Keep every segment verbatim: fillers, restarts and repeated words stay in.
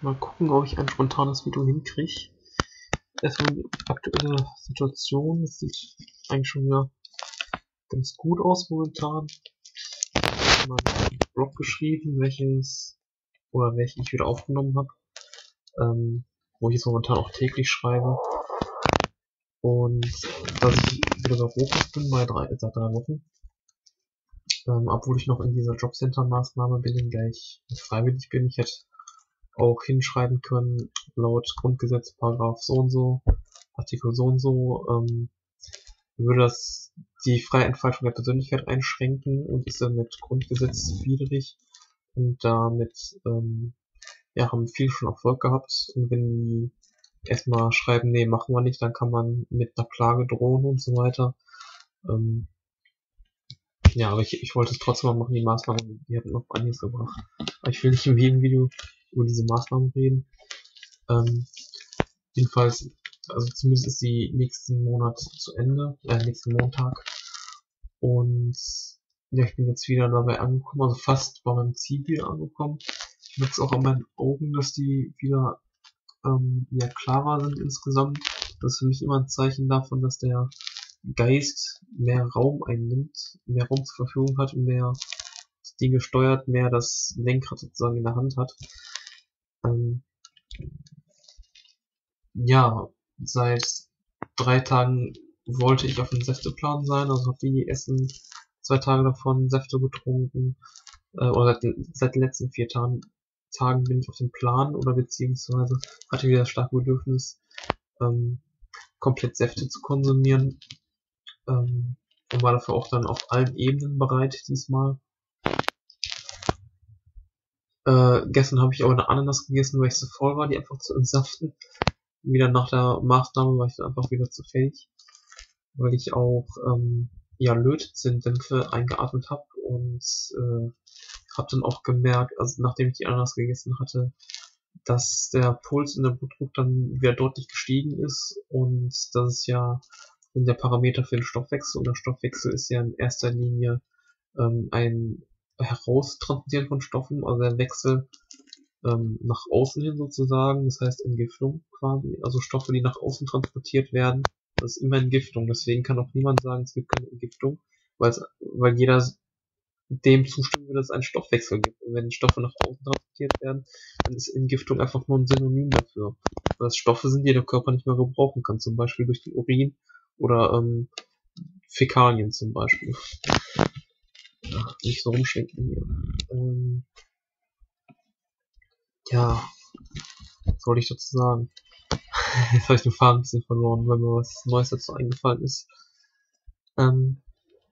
Mal gucken, ob ich ein spontanes Video hinkriege. Erstmal die aktuelle Situation. Es sieht eigentlich schon wieder ganz gut aus momentan. Ich habe mal einen Blog geschrieben, welches oder welchen ich wieder aufgenommen habe, ähm, wo ich jetzt momentan auch täglich schreibe. Und dass ich wieder bei Rokus bin, bei drei, seit drei Wochen. Ähm, obwohl ich noch in dieser Jobcenter-Maßnahme bin, in der ich freiwillig bin. Ich hätte auch hinschreiben können, laut Grundgesetz, Paragraph so und so, Artikel so und so, ähm, würde das die freie Entfaltung der Persönlichkeit einschränken und ist damit grundgesetzwidrig. Und damit ähm, ja, haben viele schon Erfolg gehabt. Und wenn die erstmal schreiben, nee, machen wir nicht, dann kann man mit einer Klage drohen und so weiter. Ähm, ja, aber ich, ich wollte es trotzdem mal machen, die Maßnahmen, die hatten noch einiges gebracht. Aber ich will nicht in jedem Video über diese Maßnahmen reden. Ähm, jedenfalls, also zumindest ist die nächsten Monat zu Ende, äh, nächsten Montag. Und ja, ich bin jetzt wieder dabei angekommen, also fast bei meinem Ziel wieder angekommen. Ich merke es auch an meinen Augen, dass die wieder ähm, ja, klarer sind insgesamt. Das ist für mich immer ein Zeichen davon, dass der Geist mehr Raum einnimmt, mehr Raum zur Verfügung hat und mehr Dinge steuert, mehr das Lenkrad sozusagen in der Hand hat. Ähm, ja, seit drei Tagen wollte ich auf dem Säfteplan sein, also habe die Essen zwei Tage davon Säfte getrunken, äh, oder seit, seit den letzten vier Tagen, Tagen bin ich auf dem Plan oder beziehungsweise hatte wieder das starke Bedürfnis, ähm, komplett Säfte zu konsumieren, ähm, und war dafür auch dann auf allen Ebenen bereit diesmal. Äh, gestern habe ich auch eine Ananas gegessen, weil ich so voll war, die einfach zu entsaften. Wieder nach der Maßnahme war ich dann einfach wieder zu fähig, weil ich auch ähm, ja Lötzinndämpfe eingeatmet habe und äh, habe dann auch gemerkt, also nachdem ich die Ananas gegessen hatte, dass der Puls und der Blutdruck dann wieder deutlich gestiegen ist und das ist ja der Parameter für den Stoffwechsel und der Stoffwechsel ist ja in erster Linie ähm, ein Heraustransportieren von Stoffen, also der Wechsel ähm, nach außen hin sozusagen, das heißt Entgiftung quasi, also Stoffe, die nach außen transportiert werden, das ist immer Entgiftung, deswegen kann auch niemand sagen, es gibt keine Entgiftung, weil es, weil jeder dem zustimmen würde, dass es einen Stoffwechsel gibt. Und wenn Stoffe nach außen transportiert werden, dann ist Entgiftung einfach nur ein Synonym dafür. Weil es Stoffe sind, die der Körper nicht mehr gebrauchen kann, zum Beispiel durch den Urin oder ähm, Fäkalien zum Beispiel. Ja, nicht so rumschwenken hier. Ähm, ja, was soll ich dazu sagen? Jetzt habe ich den Faden ein bisschen verloren, weil mir was Neues dazu eingefallen ist. Ähm,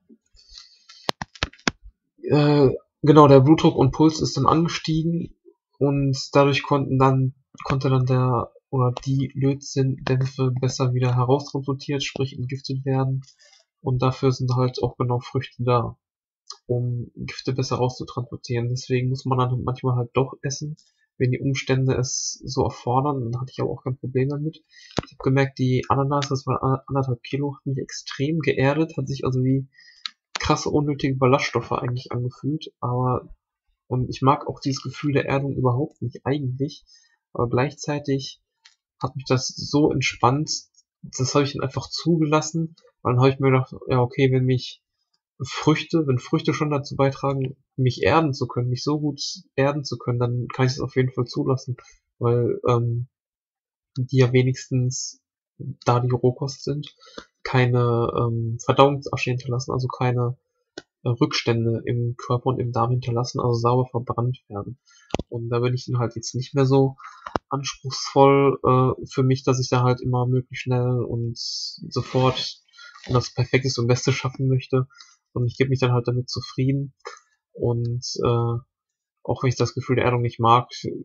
äh, genau, der Blutdruck und Puls ist dann angestiegen und dadurch konnten dann konnte dann der oder die Lötzinndämpfe besser wieder heraustransportiert, sprich entgiftet werden. Und dafür sind halt auch genau Früchte da, um Gifte besser rauszutransportieren. Deswegen muss man dann manchmal halt doch essen, wenn die Umstände es so erfordern. Dann hatte ich aber auch kein Problem damit. Ich habe gemerkt, die Ananas, das war anderthalb Kilo, hat mich extrem geerdet, hat sich also wie krasse unnötige Ballaststoffe eigentlich angefühlt. Aber und ich mag auch dieses Gefühl der Erdung überhaupt nicht eigentlich. Aber gleichzeitig hat mich das so entspannt, das habe ich dann einfach zugelassen. Und dann habe ich mir gedacht, ja okay, wenn mich Früchte, wenn Früchte schon dazu beitragen, mich erden zu können, mich so gut erden zu können, dann kann ich es auf jeden Fall zulassen, weil ähm, die ja wenigstens, da die Rohkost sind, keine ähm, Verdauungsasche hinterlassen, also keine äh, Rückstände im Körper und im Darm hinterlassen, also sauber verbrannt werden. Und da bin ich dann halt jetzt nicht mehr so anspruchsvoll äh, für mich, dass ich da halt immer möglichst schnell und sofort und das Perfekteste und Beste schaffen möchte. Und ich gebe mich dann halt damit zufrieden. Und äh, auch wenn ich das Gefühl der Erdung nicht mag,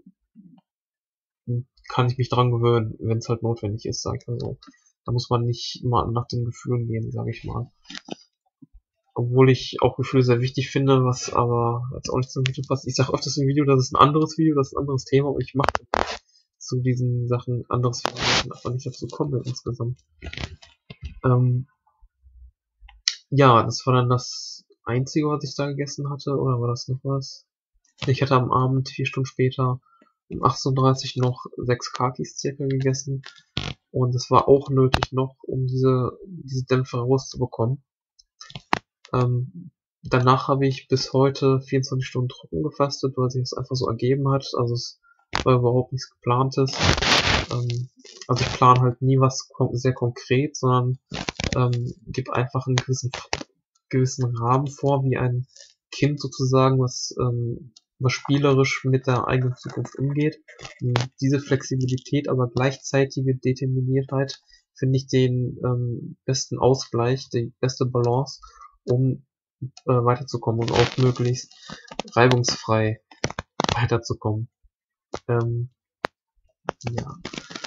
kann ich mich dran gewöhnen, wenn es halt notwendig ist, sag ich mal so. Da muss man nicht immer nach den Gefühlen gehen, sage ich mal. Obwohl ich auch Gefühle sehr wichtig finde, was aber jetzt auch nicht zum Video passt. Ich sage öfters im Video, das ist ein anderes Video, das ist ein anderes Thema, und ich mache zu diesen Sachen anderes Video, weil ich einfach nicht dazu komme insgesamt. Ähm, ja, das war dann das Einzige, was ich da gegessen hatte, oder war das noch was? Ich hatte am Abend, vier Stunden später, um achtzehn Uhr dreißig noch sechs Kakis circa gegessen. Und das war auch nötig noch, um diese, diese Dämpfe rauszubekommen. Ähm, danach habe ich bis heute vierundzwanzig Stunden trocken gefastet, weil sich das einfach so ergeben hat. Also es war überhaupt nichts geplantes. Ähm, also ich plane halt nie was kon sehr konkret, sondern ähm, gebe einfach einen gewissen, gewissen Rahmen vor, wie ein Kind sozusagen, was, ähm, was spielerisch mit der eigenen Zukunft umgeht. Und diese Flexibilität, aber gleichzeitige Determiniertheit finde ich den ähm, besten Ausgleich, die beste Balance, um äh, weiterzukommen und auch möglichst reibungsfrei weiterzukommen. Ähm, ja.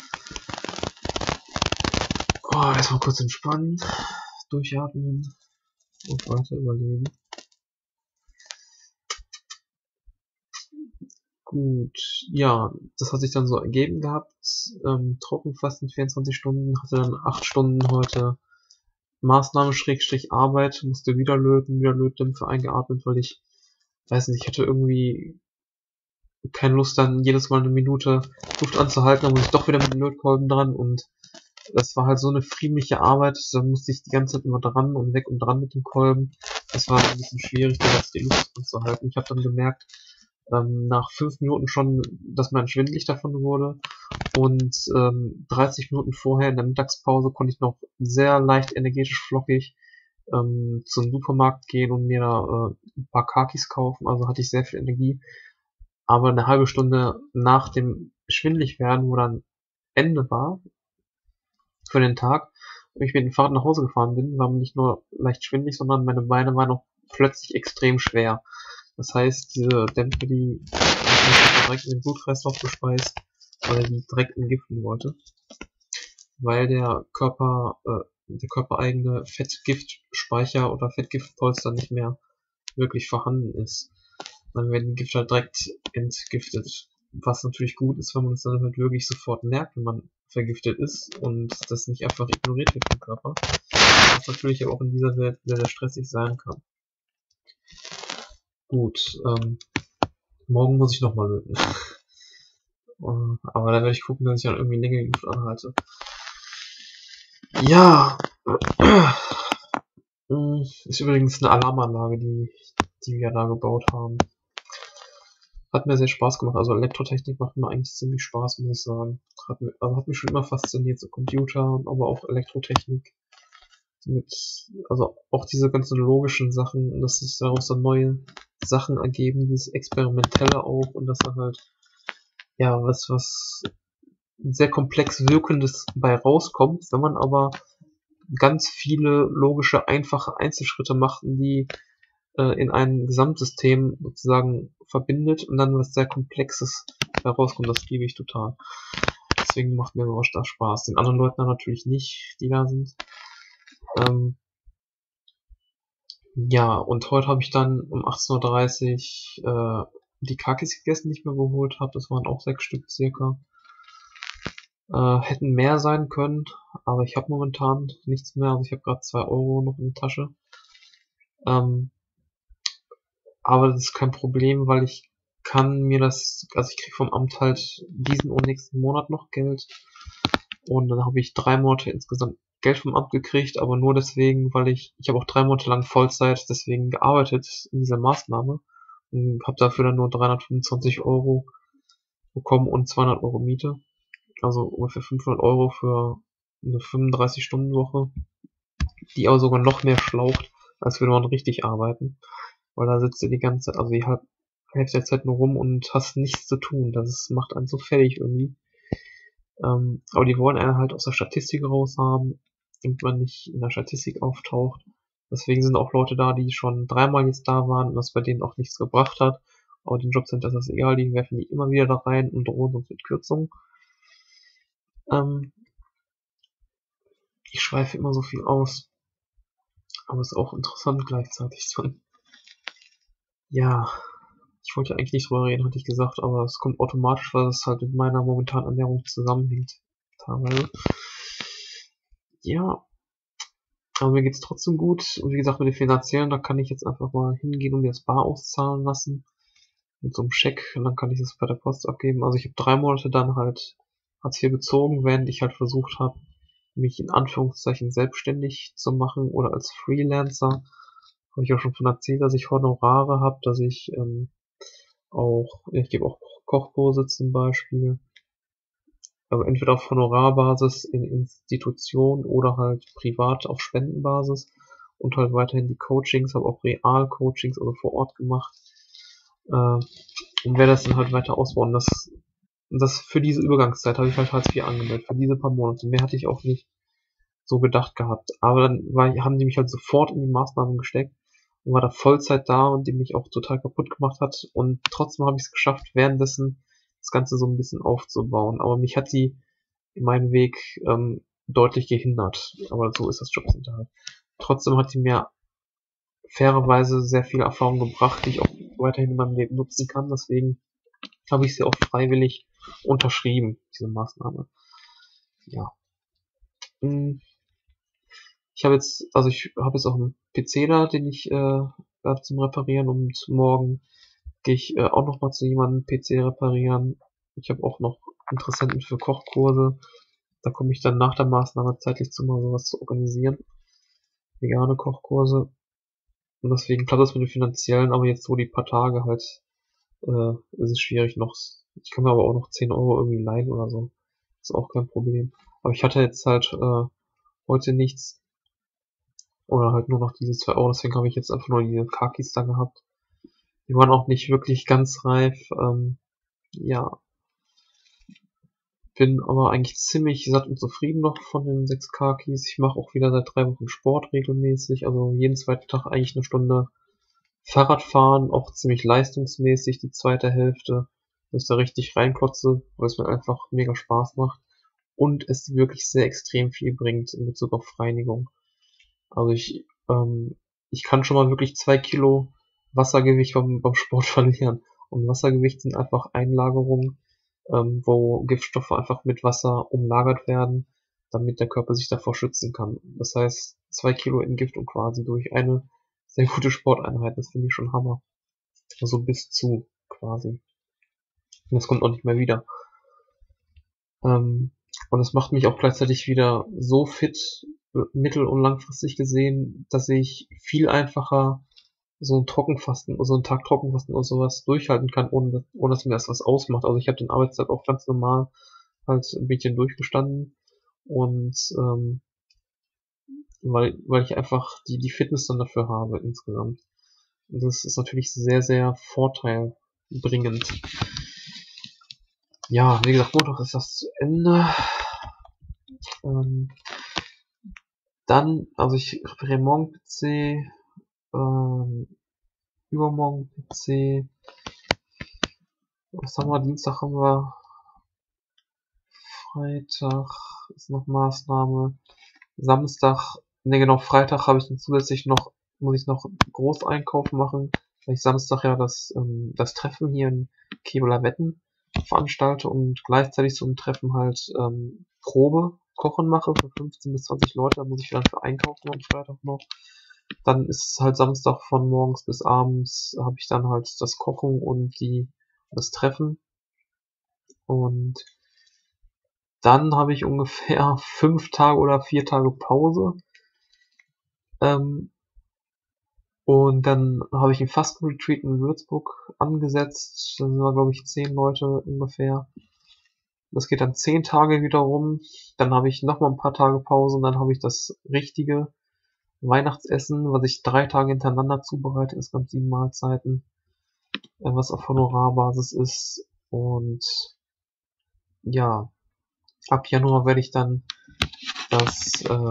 Oh, erstmal kurz entspannen, durchatmen und weiter überlegen. Gut, ja, das hat sich dann so ergeben gehabt. Ähm, Trockenfasten vierundzwanzig Stunden, hatte dann acht Stunden heute Maßnahme Schrägstrich Arbeit, musste wieder löten, wieder Lötdämpfe eingeatmet, weil ich, weiß nicht, ich hatte irgendwie keine Lust dann jedes Mal eine Minute Luft anzuhalten, dann muss ich doch wieder mit dem Lötkolben dran und das war halt so eine friemliche Arbeit, da musste ich die ganze Zeit immer dran und weg und dran mit dem Kolben. Das war ein bisschen schwierig, da die Luft anzuhalten. Ich habe dann gemerkt, ähm, nach fünf Minuten schon, dass man schwindelig davon wurde. Und ähm, dreißig Minuten vorher in der Mittagspause konnte ich noch sehr leicht energetisch flockig ähm, zum Supermarkt gehen und mir da äh, ein paar Kakis kaufen. Also hatte ich sehr viel Energie. Aber eine halbe Stunde nach dem Schwindligwerden, wo dann Ende war für den Tag, wo ich mit dem Fahrrad nach Hause gefahren bin, war mir nicht nur leicht schwindelig, sondern meine Beine waren noch plötzlich extrem schwer. Das heißt, diese Dämpfe, die ich direkt in den Blutkreislauf gespeist, weil er die direkt entgiften wollte. Weil der Körper, äh, der körpereigene Fettgiftspeicher oder Fettgiftpolster nicht mehr wirklich vorhanden ist. Dann werden die Gifte halt direkt entgiftet. Was natürlich gut ist, wenn man es dann halt wirklich sofort merkt, wenn man vergiftet ist und das nicht einfach ignoriert wird vom Körper. Was natürlich auch in dieser Welt sehr, sehr stressig sein kann. Gut, ähm, morgen muss ich nochmal löten. Aber da werde ich gucken, dass ich dann irgendwie länger die Luft anhalte. Ja, ist übrigens eine Alarmanlage, die, die wir da gebaut haben. Hat mir sehr Spaß gemacht. Also Elektrotechnik macht mir eigentlich ziemlich Spaß, muss ich sagen. Hat, mir, also hat mich schon immer fasziniert, so Computer, aber auch Elektrotechnik. Mit, also auch diese ganzen logischen Sachen, dass sich daraus dann neue Sachen ergeben, dieses Experimentelle auch und dass da halt, ja, was, was sehr komplex wirkendes bei rauskommt, wenn man aber ganz viele logische, einfache Einzelschritte macht, die äh, in ein Gesamtsystem sozusagen verbindet und dann was sehr Komplexes herauskommt. Das liebe ich total. Deswegen macht mir sowas da Spaß. Den anderen Leuten dann natürlich nicht, die da sind. Ähm, ja, und heute habe ich dann um achtzehn Uhr dreißig äh, die Kakis gegessen, die ich mir geholt habe. Das waren auch sechs Stück circa. Äh, hätten mehr sein können, aber ich habe momentan nichts mehr. Also ich habe gerade zwei Euro noch in der Tasche. Ähm, aber das ist kein Problem, weil ich kann mir das, also ich krieg vom Amt halt diesen und nächsten Monat noch Geld. Und dann habe ich drei Monate insgesamt Geld vom Amt gekriegt, aber nur deswegen, weil ich, ich habe auch drei Monate lang Vollzeit deswegen gearbeitet in dieser Maßnahme und habe dafür dann nur dreihundertfünfundzwanzig Euro bekommen und zweihundert Euro Miete. Also ungefähr fünfhundert Euro für eine fünfunddreißig-Stunden-Woche, die aber sogar noch mehr schlaucht, als würde man richtig arbeiten. Weil da sitzt du die ganze Zeit, also die halb, Hälfte der Zeit nur rum und hast nichts zu tun. Das ist, macht einen so fertig irgendwie. Ähm, aber die wollen einen halt aus der Statistik raus haben, damit man nicht in der Statistik auftaucht. Deswegen sind auch Leute da, die schon dreimal jetzt da waren und das bei denen auch nichts gebracht hat. Aber den Jobcenter ist das egal, die werfen die immer wieder da rein und drohen uns mit Kürzungen. Ähm, ich schweife immer so viel aus. Aber es ist auch interessant gleichzeitig. Ja, ich wollte eigentlich nicht drüber reden, hatte ich gesagt, aber es kommt automatisch, weil es halt mit meiner momentanen Ernährung zusammenhängt. Teilweise. Ja, aber mir geht's trotzdem gut. Und wie gesagt, mit den finanziellen, da kann ich jetzt einfach mal hingehen und mir das bar auszahlen lassen. mit so einem Scheck und dann kann ich das bei der Post abgeben. Also ich habe drei Monate dann halt Hartz vier bezogen, während ich halt versucht habe, mich in Anführungszeichen selbstständig zu machen oder als Freelancer. Habe ich auch schon von erzählt, dass ich Honorare habe, dass ich ähm, auch, ich gebe auch Kochkurse zum Beispiel. Also entweder auf Honorarbasis in Institutionen oder halt privat auf Spendenbasis und halt weiterhin die Coachings, habe auch Real-Coachings, also vor Ort gemacht. Äh, und werde das dann halt weiter ausbauen. Das, das für diese Übergangszeit habe ich halt Hartz vier angemeldet, für diese paar Monate. Mehr hatte ich auch nicht so gedacht gehabt. Aber dann war, haben die mich halt sofort in die Maßnahmen gesteckt und war da Vollzeit da und die mich auch total kaputt gemacht hat. Und trotzdem habe ich es geschafft, währenddessen das Ganze so ein bisschen aufzubauen. Aber mich hat die in meinem Weg ähm, deutlich gehindert. Aber so ist das Jobcenter halt. Trotzdem hat die mir fairerweise sehr viel Erfahrung gebracht, die ich auch weiterhin in meinem Leben nutzen kann. Deswegen habe ich sie auch freiwillig unterschrieben, diese Maßnahme. Ja. Ich habe jetzt, also ich habe jetzt auch einen P C da, den ich äh, da zum Reparieren und morgen gehe ich äh, auch noch mal zu jemandem P C reparieren. Ich habe auch noch Interessenten für Kochkurse. Da komme ich dann nach der Maßnahme zeitlich zu, mal sowas zu organisieren. Vegane Kochkurse. Und deswegen klappt das mit den finanziellen, aber jetzt so die paar Tage halt, äh, ist es schwierig noch. Ich kann mir aber auch noch zehn Euro irgendwie leihen oder so. Ist auch kein Problem. Aber ich hatte jetzt halt äh, heute nichts. Oder halt nur noch diese zwei Euro, deswegen habe ich jetzt einfach nur diese Kakis da gehabt. Die waren auch nicht wirklich ganz reif. Ähm, ja. Bin aber eigentlich ziemlich satt und zufrieden noch von den sechs Kakis. Ich mache auch wieder seit drei Wochen Sport regelmäßig. Also jeden zweiten Tag eigentlich eine Stunde Fahrradfahren, auch ziemlich leistungsmäßig die zweite Hälfte. Dass ich da richtig reinklotze, weil es mir einfach mega Spaß macht. Und es wirklich sehr extrem viel bringt in Bezug auf Reinigung. Also ich, ähm, ich kann schon mal wirklich zwei Kilo Wassergewicht beim, beim Sport verlieren. Und Wassergewicht sind einfach Einlagerungen, ähm, wo Giftstoffe einfach mit Wasser umlagert werden, damit der Körper sich davor schützen kann. Das heißt, zwei Kilo Entgiftung quasi durch eine sehr gute Sporteinheit. Das finde ich schon Hammer. Also bis zu quasi. Und das kommt auch nicht mehr wieder. Ähm, und es macht mich auch gleichzeitig wieder so fit, mittel- und langfristig gesehen, dass ich viel einfacher so ein Trockenfasten, so einen Tag Trockenfasten oder sowas durchhalten kann, ohne, ohne dass mir das was ausmacht. Also ich habe den Arbeitstag auch ganz normal halt ein bisschen durchgestanden und ähm, weil, weil ich einfach die, die Fitness dann dafür habe insgesamt. Und das ist natürlich sehr, sehr vorteilbringend. Ja, wie gesagt, Montag ist das zu Ende. Ähm, dann, also ich repariere morgen P C, ähm, übermorgen P C. Was haben wir? Dienstag haben wir. Freitag ist noch Maßnahme. Samstag, ne genau, Freitag habe ich dann zusätzlich noch, muss ich noch Großeinkauf machen, weil ich Samstag ja das, ähm, das Treffen hier in Kebeler Wetten veranstalte und gleichzeitig zum Treffen halt ähm, Probe kochen mache für fünfzehn bis zwanzig Leute. Da muss ich dann für einkaufen am Freitag noch. Dann ist halt Samstag von morgens bis abends habe ich dann halt das Kochen und die das Treffen. Und dann habe ich ungefähr fünf Tage oder vier Tage Pause. Ähm, und dann habe ich ein Fastenretreat in Würzburg angesetzt. Da sind wir, glaube ich, zehn Leute ungefähr. Das geht dann zehn Tage wiederum. Dann habe ich nochmal ein paar Tage Pause und dann habe ich das richtige Weihnachtsessen, was ich drei Tage hintereinander zubereite, insgesamt sieben Mahlzeiten, äh, was auf Honorarbasis ist. Und ja, ab Januar werde ich dann das äh,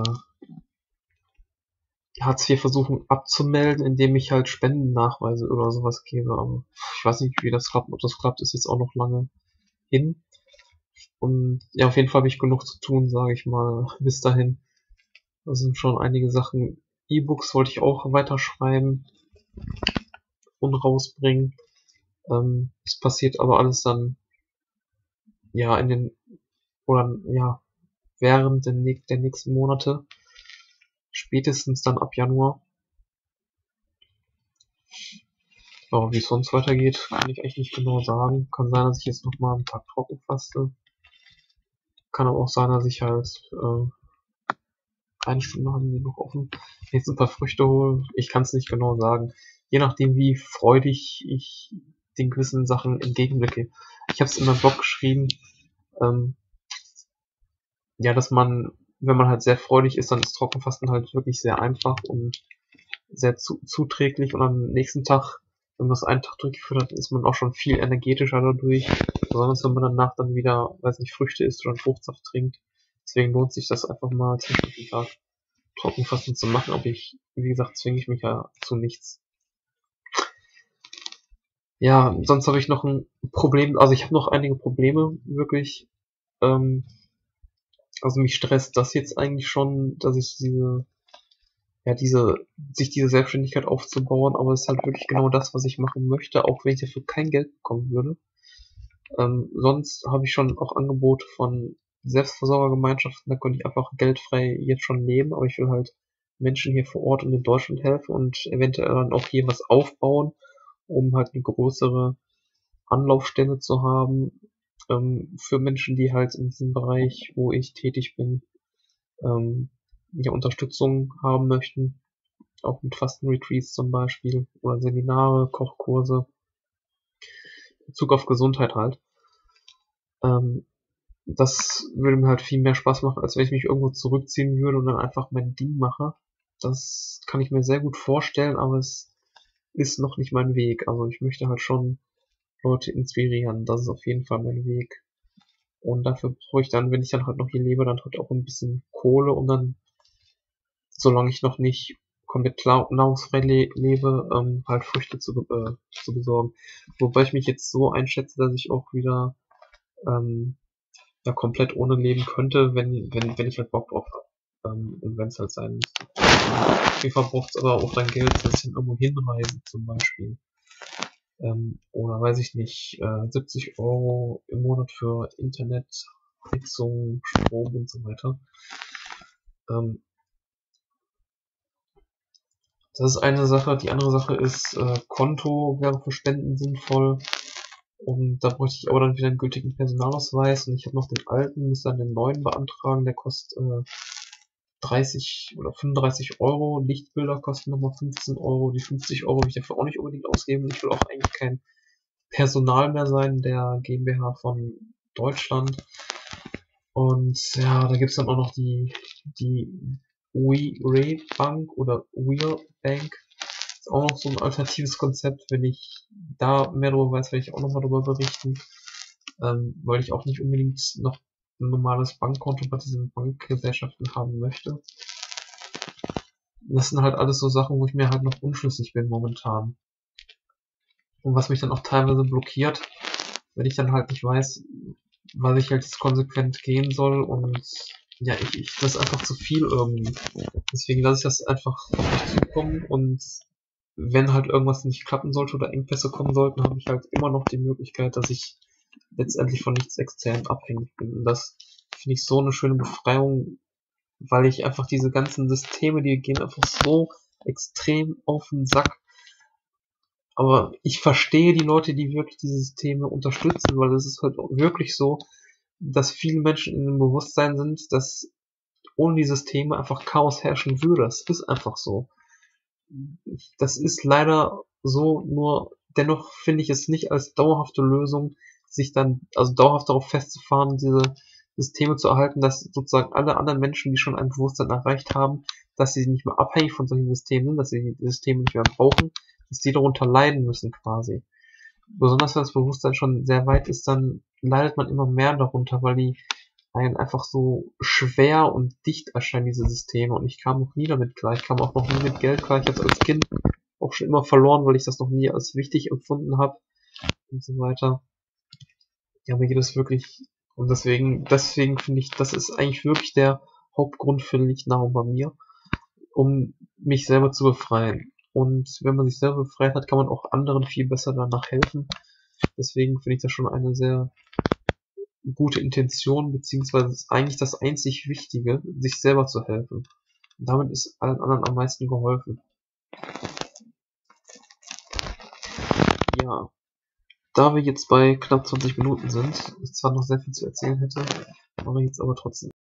Hartz vier versuchen abzumelden, indem ich halt Spendennachweise oder sowas gebe. Aber ich weiß nicht, wie das klappt. Ob das klappt, ist jetzt auch noch lange hin. Und ja, auf jeden Fall habe ich genug zu tun, sage ich mal, bis dahin. Da sind schon einige Sachen. E-Books wollte ich auch weiterschreiben und rausbringen. Ähm, es passiert aber alles dann, ja, in den, oder ja, während der, der nächsten Monate. Spätestens dann ab Januar. Ja, wie es sonst weitergeht, kann ich eigentlich nicht genau sagen. Kann sein, dass ich jetzt noch mal einen Tag trocken faste. Kann aber auch sein, dass ich halt äh, eine Stunde haben die noch offen, jetzt ein paar Früchte hole. Ich kann es nicht genau sagen. Je nachdem, wie freudig ich den gewissen Sachen entgegenblicke. Ich habe es in meinem Blog geschrieben, ähm, ja, dass man, wenn man halt sehr freudig ist, dann ist Trockenfasten halt wirklich sehr einfach und sehr zu, zuträglich, und am nächsten Tag, wenn man das einen Tag durchgeführt hat, ist man auch schon viel energetischer dadurch, besonders wenn man danach dann wieder, weiß nicht, Früchte isst oder einen Fruchtsaft trinkt. Deswegen lohnt sich das einfach mal zwischen den Tag Trockenfasten zu machen, aber ich, wie gesagt, zwinge ich mich ja zu nichts. Ja, sonst habe ich noch ein Problem, also ich habe noch einige Probleme, wirklich. Ähm, also mich stresst das jetzt eigentlich schon, dass ich diese, ja, diese, sich diese Selbstständigkeit aufzubauen, aber es ist halt wirklich genau das, was ich machen möchte, auch wenn ich dafür kein Geld bekommen würde. Ähm, sonst habe ich schon auch Angebote von Selbstversorgergemeinschaften, da könnte ich einfach geldfrei jetzt schon leben, aber ich will halt Menschen hier vor Ort und in Deutschland helfen und eventuell dann auch hier was aufbauen, um halt eine größere Anlaufstelle zu haben, ähm, für Menschen, die halt in diesem Bereich, wo ich tätig bin, ähm, ja, Unterstützung haben möchten, auch mit Fastenretreats zum Beispiel oder Seminare, Kochkurse, Bezug auf Gesundheit halt. Ähm, das würde mir halt viel mehr Spaß machen, als wenn ich mich irgendwo zurückziehen würde und dann einfach mein Ding mache. Das kann ich mir sehr gut vorstellen, aber es ist noch nicht mein Weg. Also ich möchte halt schon Leute inspirieren. Das ist auf jeden Fall mein Weg. Und dafür brauche ich dann, wenn ich dann halt noch hier lebe, dann halt auch ein bisschen Kohle, um dann, solange ich noch nicht komplett nahrungsfrei le lebe, ähm, halt Früchte zu, äh, zu besorgen. Wobei ich mich jetzt so einschätze, dass ich auch wieder ähm, ja, komplett ohne leben könnte, wenn, wenn, wenn ich halt Bock drauf habe. Ähm, und wenn es halt sein muss. Auf jeden Fall braucht es aber auch dann Geld, ein bisschen irgendwo hinreisen zum Beispiel. Ähm, oder weiß ich nicht, äh, siebzig Euro im Monat für Internet, Heizung, Strom und so weiter. Ähm, das ist eine Sache. Die andere Sache ist, äh, Konto wäre für Spenden sinnvoll. Und da bräuchte ich aber dann wieder einen gültigen Personalausweis. Und ich habe noch den alten, muss dann den neuen beantragen. Der kostet äh, dreißig oder fünfunddreißig Euro. Lichtbilder kosten nochmal fünfzehn Euro. Die fünfzig Euro will ich dafür auch nicht unbedingt ausgeben. Ich will auch eigentlich kein Personal mehr sein der GmbH von Deutschland. Und ja, da gibt's dann auch noch die, die We Bank oder Weir Bank. Ist auch noch so ein alternatives Konzept. Wenn ich da mehr darüber weiß, werde ich auch nochmal darüber berichten. Ähm, weil ich auch nicht unbedingt noch ein normales Bankkonto bei diesen Bankgesellschaften haben möchte. Das sind halt alles so Sachen, wo ich mir halt noch unschlüssig bin momentan. Und was mich dann auch teilweise blockiert, wenn ich dann halt nicht weiß, weil ich halt jetzt konsequent gehen soll, und ja, ich, ich das ist einfach zu viel irgendwie. Deswegen lasse ich das einfach auf mich zukommen, und wenn halt irgendwas nicht klappen sollte oder Engpässe kommen sollten, habe ich halt immer noch die Möglichkeit, dass ich letztendlich von nichts extern abhängig bin. Und das finde ich so eine schöne Befreiung, weil ich einfach diese ganzen Systeme, die gehen einfach so extrem auf den Sack. Aber ich verstehe die Leute, die wirklich diese Systeme unterstützen, weil es ist halt auch wirklich so, dass viele Menschen in dem Bewusstsein sind, dass ohne die Systeme einfach Chaos herrschen würde. Das ist einfach so. Das ist leider so, nur dennoch finde ich es nicht als dauerhafte Lösung, sich dann, also dauerhaft darauf festzufahren, diese Systeme zu erhalten, dass sozusagen alle anderen Menschen, die schon ein Bewusstsein erreicht haben, dass sie nicht mehr abhängig von solchen Systemen sind, dass sie die Systeme nicht mehr brauchen, dass die darunter leiden müssen quasi. Besonders wenn das Bewusstsein schon sehr weit ist, dann leidet man immer mehr darunter, weil die einen einfach so schwer und dicht erscheinen, diese Systeme. Und ich kam noch nie damit klar. Ich kam auch noch nie mit Geld klar. Ich habe es als Kind auch schon immer verloren, weil ich das noch nie als wichtig empfunden habe und so weiter. Ja, mir geht es wirklich, und deswegen, deswegen finde ich, das ist eigentlich wirklich der Hauptgrund für Lichtnahrung bei mir, um mich selber zu befreien. Und wenn man sich selber befreit hat, kann man auch anderen viel besser danach helfen. Deswegen finde ich das schon eine sehr gute Intention, beziehungsweise ist eigentlich das einzig Wichtige, sich selber zu helfen. Und damit ist allen anderen am meisten geholfen. ja, da wir jetzt bei knapp zwanzig Minuten sind, ich zwar noch sehr viel zu erzählen hätte, mache ich jetzt aber trotzdem.